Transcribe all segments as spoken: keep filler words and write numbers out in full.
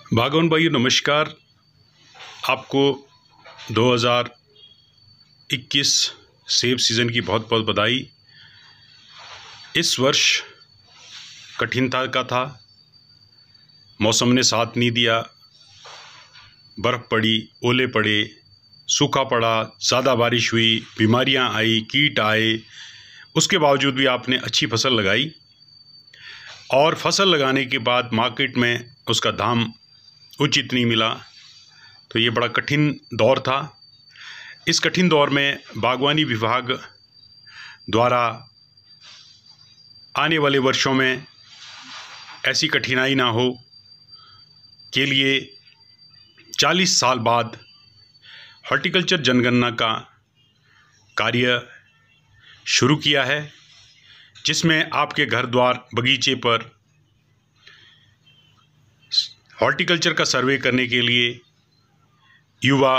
बागवान भाइयों नमस्कार। आपको दो हज़ार इक्कीस सेब सीज़न की बहुत बहुत बधाई। इस वर्ष कठिनता का था, मौसम ने साथ नहीं दिया, बर्फ़ पड़ी, ओले पड़े, सूखा पड़ा, ज़्यादा बारिश हुई, बीमारियां आई, कीट आए। उसके बावजूद भी आपने अच्छी फसल लगाई और फसल लगाने के बाद मार्केट में उसका दाम उचित नहीं मिला, तो ये बड़ा कठिन दौर था। इस कठिन दौर में बागवानी विभाग द्वारा आने वाले वर्षों में ऐसी कठिनाई ना हो के लिए चालीस साल बाद हॉर्टिकल्चर जनगणना का कार्य शुरू किया है, जिसमें आपके घर द्वार बगीचे पर हॉर्टिकल्चर का सर्वे करने के लिए युवा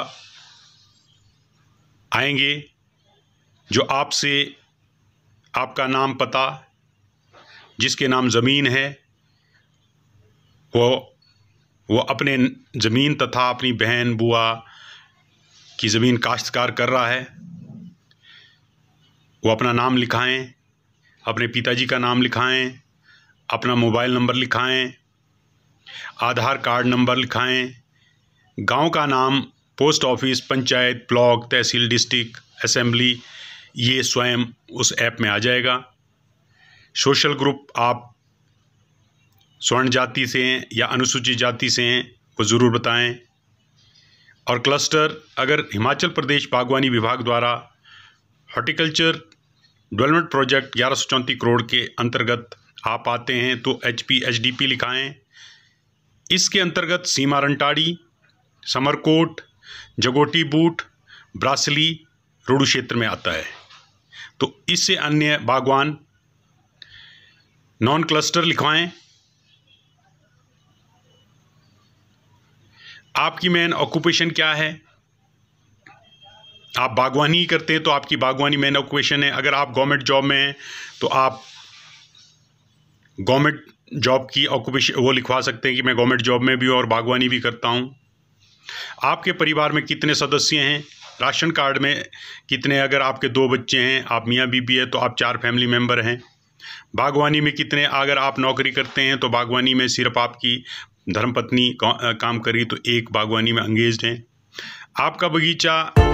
आएंगे, जो आपसे आपका नाम पता, जिसके नाम ज़मीन है, वो वो अपने ज़मीन तथा अपनी बहन बुआ की ज़मीन काश्तकार कर रहा है, वो अपना नाम लिखाएं, अपने पिताजी का नाम लिखाएं, अपना मोबाइल नंबर लिखाएं, आधार कार्ड नंबर लिखाएं, गांव का नाम, post office, panchayat, block, tehsil, district, assembly, ये स्वयं उस ऐप में आ जाएगा। सोशल ग्रुप आप स्वर्ण जाति से हैं या अनुसूचित जाति से हैं, वो ज़रूर बताएं। और क्लस्टर, अगर हिमाचल प्रदेश बागवानी विभाग द्वारा हॉर्टिकल्चर डेवलपमेंट प्रोजेक्ट ग्यारह सौ चौंतीस करोड़ के अंतर्गत आप आते हैं तो H P H D P लिखाएँ। इसके अंतर्गत सीमा रंटाड़ी, समरकोट, जगोटी बूट, ब्रासली, रोडू क्षेत्र में आता है। तो इससे अन्य बागवान नॉन क्लस्टर लिखवाएं। आपकी मेन ऑक्यूपेशन क्या है? आप बागवानी करते हैं तो आपकी बागवानी मेन ऑक्यूपेशन है। अगर आप गवर्नमेंट जॉब में हैं तो आप गवर्नमेंट जॉब की ऑक्यूपेशन वो लिखवा सकते हैं कि मैं गवर्नमेंट जॉब में भी हूँ और बागवानी भी करता हूँ। आपके परिवार में कितने सदस्य हैं? राशन कार्ड में कितने? अगर आपके दो बच्चे हैं, आप मियाँ बीबी है तो आप चार फैमिली मेंबर हैं। बागवानी में कितने? अगर आप नौकरी करते हैं तो बागवानी में सिर्फ आपकी धर्मपत्नी काम करी तो एक बागवानी में एंगेज्ड हैं। आपका बगीचा